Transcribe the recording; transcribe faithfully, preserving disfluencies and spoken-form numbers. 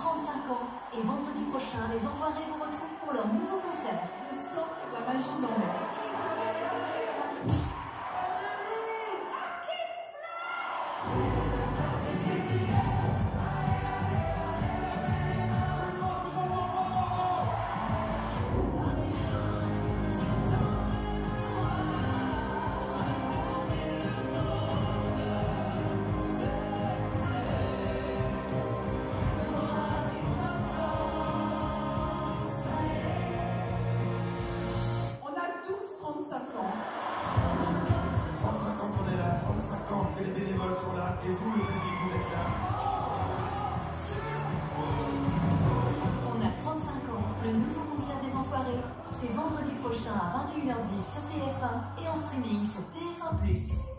trente-cinq ans. Et vendredi prochain, les Enfoirés vous retrouvent pour leur nouveau concert. Je sens la magie dans l'air. trente-cinq ans. trente-cinq ans qu'on est là, trente-cinq ans que les bénévoles sont là, et vous, le public, vous êtes là. On a trente-cinq ans, le nouveau concert des Enfoirés. C'est vendredi prochain à vingt et une heures dix sur T F un et en streaming sur T F un plus.